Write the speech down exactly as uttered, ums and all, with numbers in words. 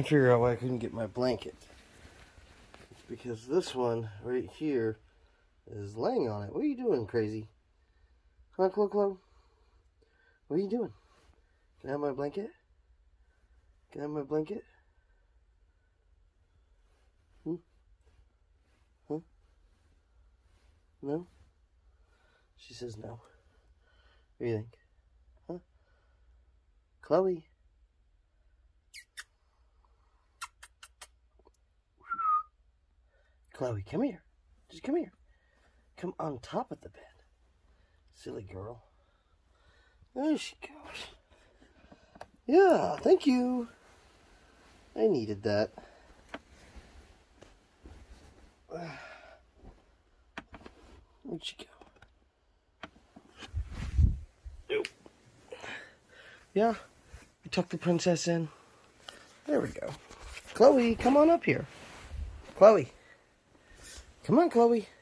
I figure out why I couldn't get my blanket. It's because this one right here is laying on it. What are you doing, crazy? Huh, Chloe, Chloe? What are you doing? Can I have my blanket? Can I have my blanket? Hmm? Huh? No? She says no. What do you think? Huh? Chloe? Chloe, come here. Just come here. Come on top of the bed. Silly girl. There she goes. Yeah, thank you. I needed that. Where'd she go? Nope. Yeah, we tucked the princess in. There we go. Chloe, come on up here. Chloe. Come on, Chloe.